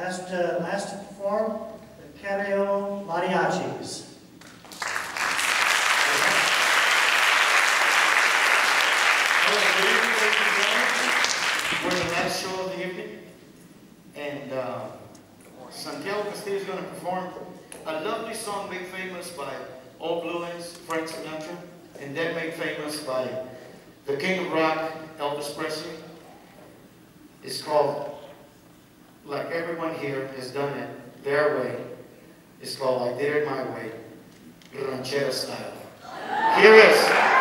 Last to perform, the Karao Mariachis. We're the last show of the evening, and Santiago Castillo is going to perform a lovely song made famous by All Blue Eyes, Frank Sinatra, and then made famous by the King of Rock, Elvis Presley. It's called, like everyone here has done it their way, it's called I Did It My Way, ranchera style. Here is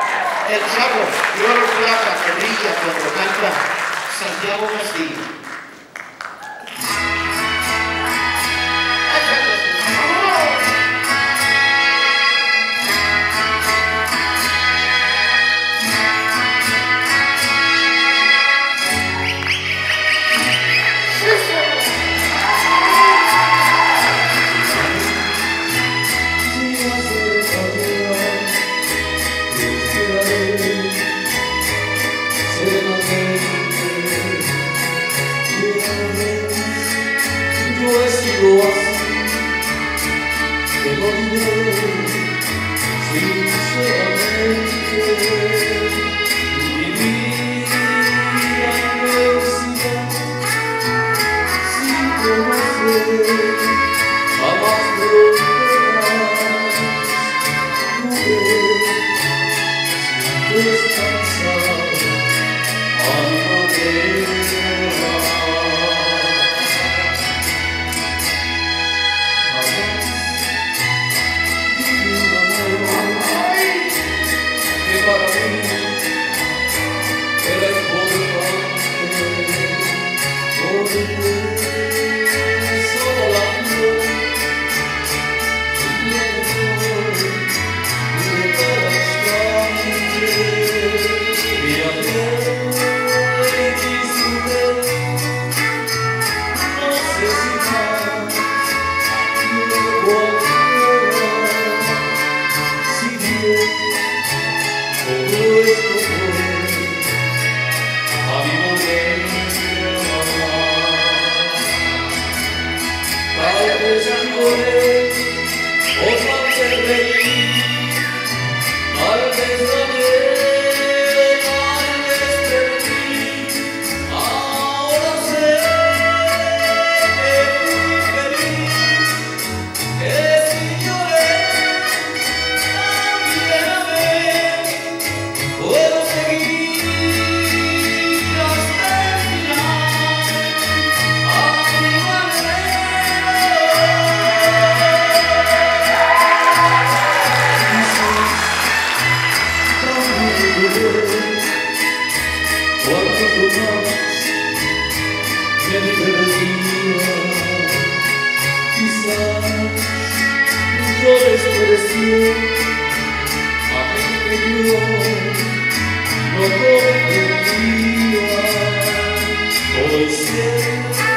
El Chavo, de oro y plata, que brilla cuando canta Santiago Castillo. No comprendía, hoy sé